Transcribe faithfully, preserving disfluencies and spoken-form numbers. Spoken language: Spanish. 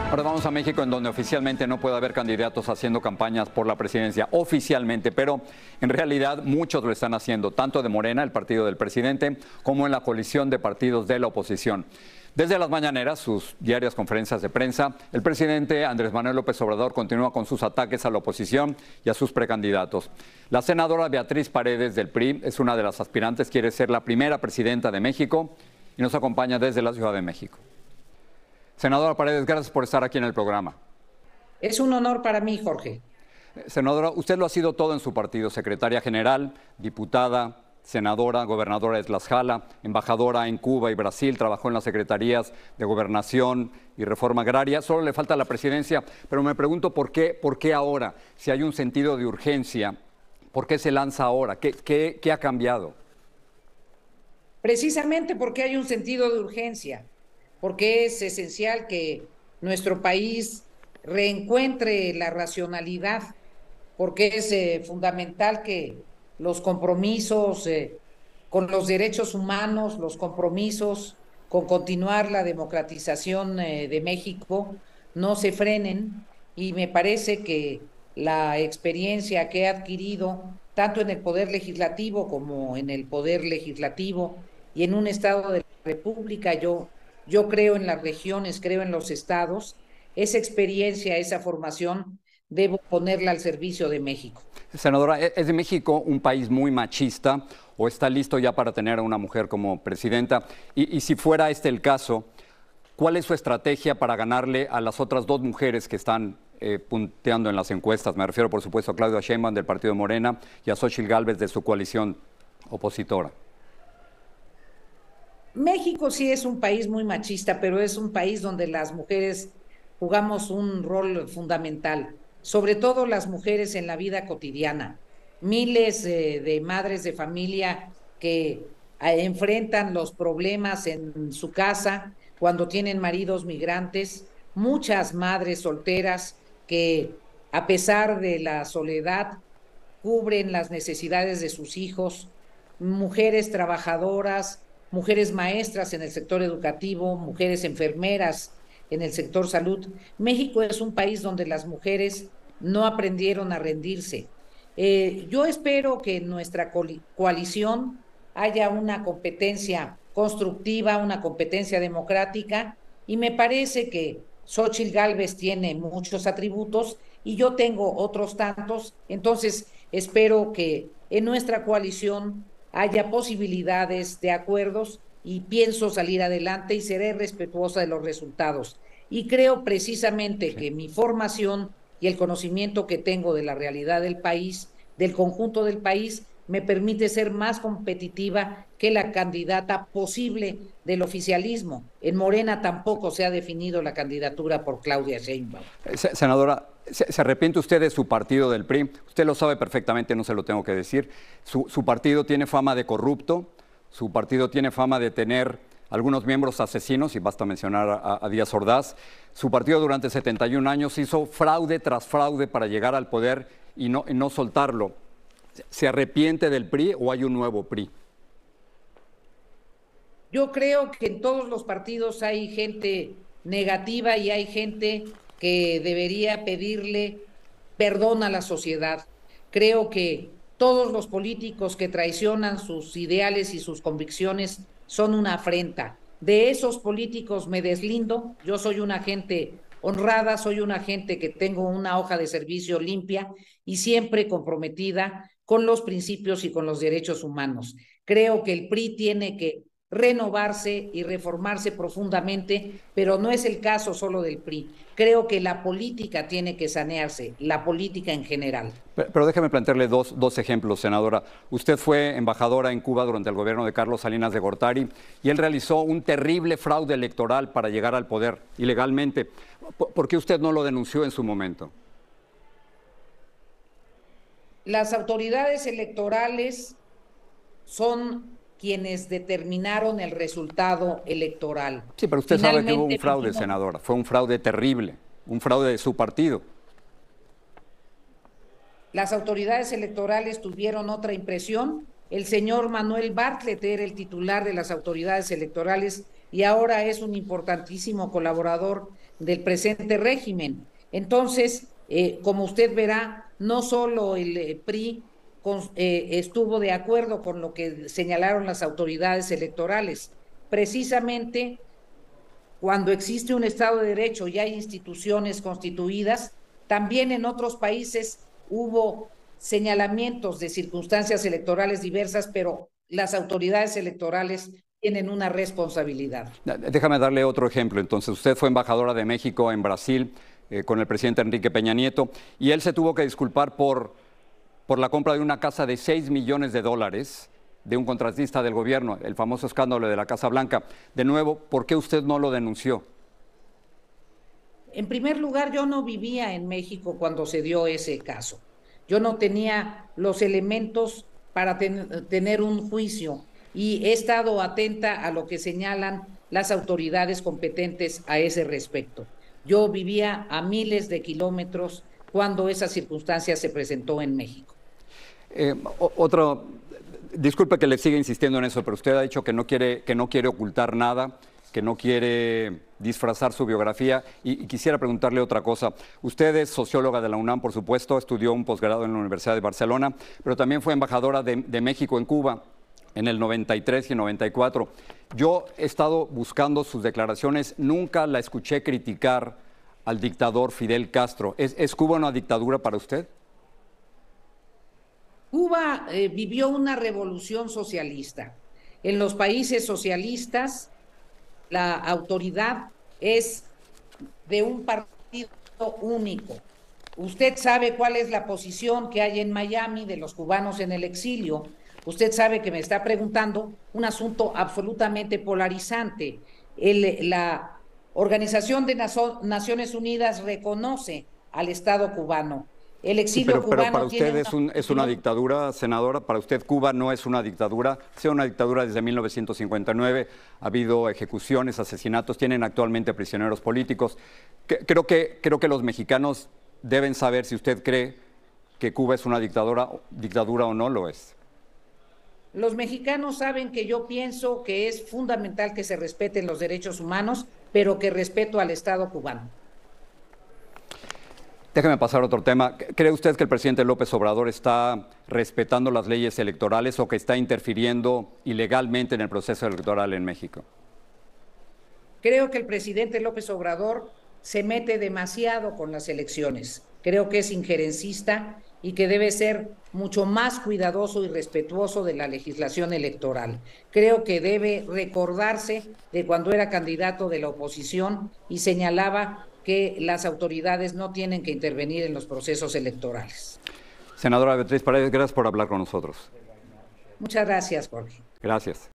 Ahora vamos a México, en donde oficialmente no puede haber candidatos haciendo campañas por la presidencia, oficialmente, pero en realidad muchos lo están haciendo, tanto de Morena, el partido del presidente, como en la coalición de partidos de la oposición. Desde las mañaneras, sus diarias conferencias de prensa, el presidente Andrés Manuel López Obrador continúa con sus ataques a la oposición y a sus precandidatos. La senadora Beatriz Paredes del P R I es una de las aspirantes, quiere ser la primera presidenta de México y nos acompaña desde la Ciudad de México. Senadora Paredes, gracias por estar aquí en el programa. Es un honor para mí, Jorge. Senadora, usted lo ha sido todo en su partido, secretaria general, diputada, senadora, gobernadora de Tlaxcala, embajadora en Cuba y Brasil, trabajó en las secretarías de Gobernación y Reforma Agraria. Solo le falta la presidencia, pero me pregunto por qué, por qué ahora, si hay un sentido de urgencia, ¿por qué se lanza ahora? ¿Qué, qué, qué ha cambiado? Precisamente porque hay un sentido de urgencia, porque es esencial que nuestro país reencuentre la racionalidad, porque es eh, fundamental que los compromisos eh, con los derechos humanos, los compromisos con continuar la democratización eh, de México no se frenen, y me parece que la experiencia que he adquirido tanto en el Poder Legislativo como en el Poder Legislativo y en un Estado de la República, yo, yo creo en las regiones, creo en los estados, esa experiencia, esa formación, debo ponerla al servicio de México. Senadora, ¿es de México un país muy machista o está listo ya para tener a una mujer como presidenta? Y, y si fuera este el caso, ¿cuál es su estrategia para ganarle a las otras dos mujeres que están eh, punteando en las encuestas? Me refiero, por supuesto, a Claudia Sheinbaum del Partido Morena y a Xóchitl Gálvez de su coalición opositora. México sí es un país muy machista, pero es un país donde las mujeres jugamos un rol fundamental, sobre todo las mujeres en la vida cotidiana. Miles eh, de madres de familia que eh, enfrentan los problemas en su casa cuando tienen maridos migrantes, muchas madres solteras que, a pesar de la soledad, cubren las necesidades de sus hijos, mujeres trabajadoras, mujeres maestras en el sector educativo, mujeres enfermeras en el sector salud. México es un país donde las mujeres no aprendieron a rendirse. Eh, yo espero que en nuestra coalición haya una competencia constructiva, una competencia democrática, y me parece que Xóchitl Gálvez tiene muchos atributos y yo tengo otros tantos, entonces espero que en nuestra coalición haya posibilidades de acuerdos y pienso salir adelante y seré respetuosa de los resultados. Y creo precisamente que mi formación y el conocimiento que tengo de la realidad del país, del conjunto del país, me permite ser más competitiva que la candidata posible del oficialismo. En Morena tampoco se ha definido la candidatura por Claudia Sheinbaum. Senadora, ¿se, se arrepiente usted de su partido del P R I? Usted lo sabe perfectamente, no se lo tengo que decir. Su, su partido tiene fama de corrupto, su partido tiene fama de tener algunos miembros asesinos, y basta mencionar a, a Díaz Ordaz. Su partido durante setenta y un años hizo fraude tras fraude para llegar al poder y no, y no soltarlo. ¿Se arrepiente del P R I o hay un nuevo P R I? Yo creo que en todos los partidos hay gente negativa y hay gente que debería pedirle perdón a la sociedad. Creo que todos los políticos que traicionan sus ideales y sus convicciones son una afrenta. De esos políticos me deslindo. Yo soy una gente honrada, soy una gente que tengo una hoja de servicio limpia y siempre comprometida con los principios y con los derechos humanos. Creo que el P R I tiene que renovarse y reformarse profundamente, pero no es el caso solo del P R I. Creo que la política tiene que sanearse, la política en general. Pero, pero déjeme plantearle dos, dos ejemplos, senadora. Usted fue embajadora en Cuba durante el gobierno de Carlos Salinas de Gortari y él realizó un terrible fraude electoral para llegar al poder ilegalmente. ¿Por qué usted no lo denunció en su momento? Las autoridades electorales son quienes determinaron el resultado electoral. Sí, pero usted Finalmente, sabe que hubo un fraude, vino... senadora. Fue un fraude terrible, un fraude de su partido. Las autoridades electorales tuvieron otra impresión. El señor Manuel Bartlett era el titular de las autoridades electorales y ahora es un importantísimo colaborador del presente régimen. Entonces, eh, como usted verá, no solo el eh, P R I con, eh, estuvo de acuerdo con lo que señalaron las autoridades electorales, precisamente cuando existe un Estado de Derecho y hay instituciones constituidas, también en otros países hubo señalamientos de circunstancias electorales diversas, pero las autoridades electorales tienen una responsabilidad. Déjame darle otro ejemplo. Entonces, usted fue embajadora de México en Brasil eh, con el presidente Enrique Peña Nieto y él se tuvo que disculpar por, por la compra de una casa de seis millones de dólares de un contratista del gobierno, el famoso escándalo de la Casa Blanca. De nuevo, ¿por qué usted no lo denunció? En primer lugar, yo no vivía en México cuando se dio ese caso. Yo no tenía los elementos para ten, tener un juicio y he estado atenta a lo que señalan las autoridades competentes a ese respecto. Yo vivía a miles de kilómetros cuando esa circunstancia se presentó en México. Eh, otro, disculpe que le siga insistiendo en eso, pero usted ha dicho que no quiere, que no quiere ocultar nada, que no quiere disfrazar su biografía y, y quisiera preguntarle otra cosa. Usted es socióloga de la UNAM, por supuesto, estudió un posgrado en la Universidad de Barcelona, pero también fue embajadora de, de México en Cuba en el noventa y tres y noventa y cuatro. Yo he estado buscando sus declaraciones, nunca la escuché criticar al dictador Fidel Castro. ¿Es, es Cuba una dictadura para usted? Cuba eh, vivió una revolución socialista. En los países socialistas, la autoridad es de un partido único. Usted sabe cuál es la posición que hay en Miami de los cubanos en el exilio. Usted sabe que me está preguntando un asunto absolutamente polarizante. El, la Organización de Nazo- Naciones Unidas reconoce al Estado cubano. El exilio pero, cubano pero para usted tiene es, un, es una dictadura, senadora. Para usted Cuba no es una dictadura. Ha sido una dictadura desde mil novecientos cincuenta y nueve. Ha habido ejecuciones, asesinatos. Tienen actualmente prisioneros políticos. Creo que, creo que los mexicanos deben saber si usted cree que Cuba es una dictadura, dictadura o no lo es. Los mexicanos saben que yo pienso que es fundamental que se respeten los derechos humanos, pero que respeto al Estado cubano. Déjeme pasar a otro tema. ¿Cree usted que el presidente López Obrador está respetando las leyes electorales o que está interfiriendo ilegalmente en el proceso electoral en México? Creo que el presidente López Obrador se mete demasiado con las elecciones. Creo que es injerencista y que debe ser mucho más cuidadoso y respetuoso de la legislación electoral. Creo que debe recordarse de cuando era candidato de la oposición y señalaba que las autoridades no tienen que intervenir en los procesos electorales. Senadora Beatriz Paredes, gracias por hablar con nosotros. Muchas gracias, Jorge. Gracias.